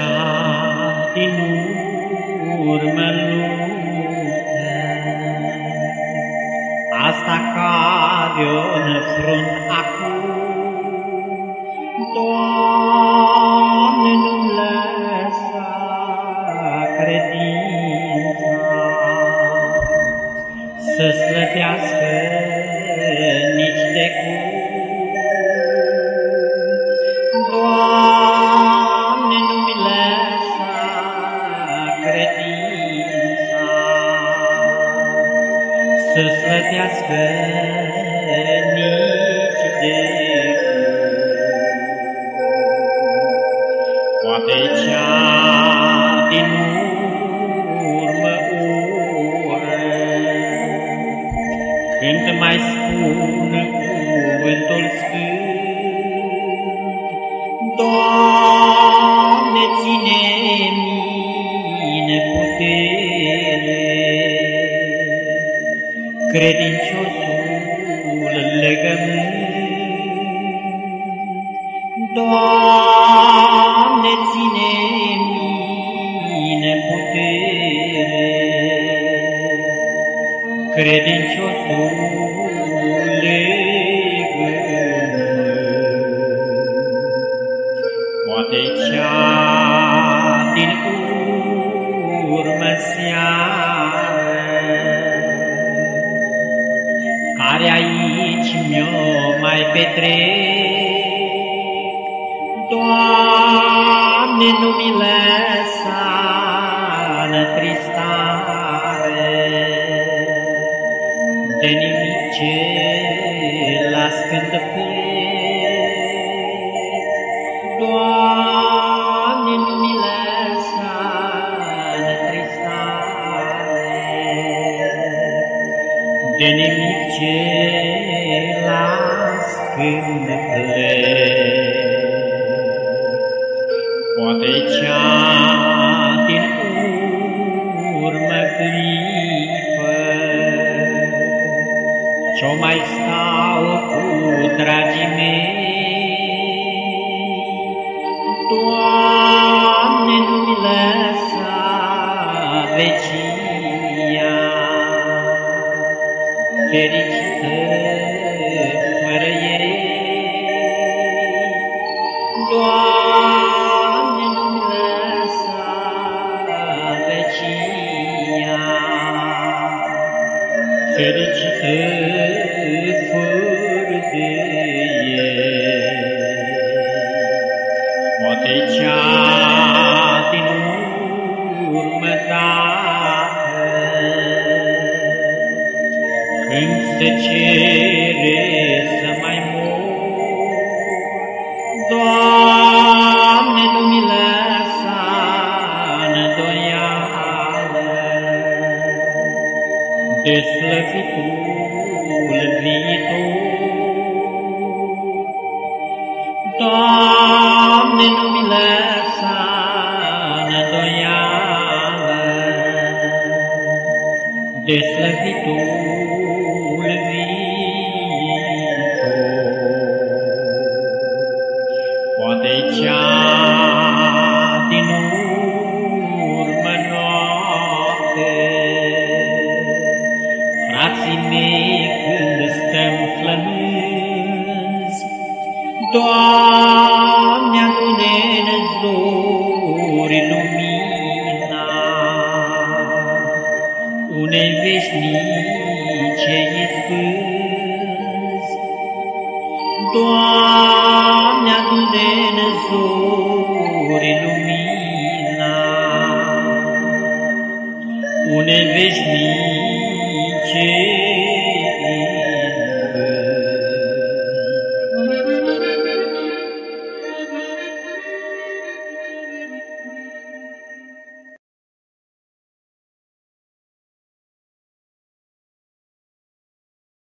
cea din urmă luptă, asta care-o înfrunt acum, Doamne, nu-mi lăsa credința să slăbească nici de cum. Doamne, nu-mi lăsa credința să slăbească nici de cum. Poate cea din urmă oră, când mai spun cuvântul sfânt, Doamne, ține-mi putere, credinciosul legământ. Doamne, ține-mi putere, credinciosul legământ. Poate cea din urmă seară, care aici mi-o mai petrec, Doamne, nu mi lăsa întristare de nimic ce las când plec. Doamne, nu mi lăsa întristare de nimic ce las când plec. Poate cea din urmă clipă, ce-o mai stau cu dragii mei, Doamne, nu-mi lăsa vecia fericită fără ei. Doamne, nu-mi lăsa vecia fericită fără de ei. Poate cea din urmă dată, când se cere să mai mor, Doamne, nu-mi lăsa îndoială de slăvitul viitor. Doamne, nu-mi lăsa îndoială de slăvitul viitor. Poate cea din urmă noapte, frații mei, când stăm flămânzi, Doamne, adune-n zori lumina unei veșnice izbânzi. Doamne, adune-n zori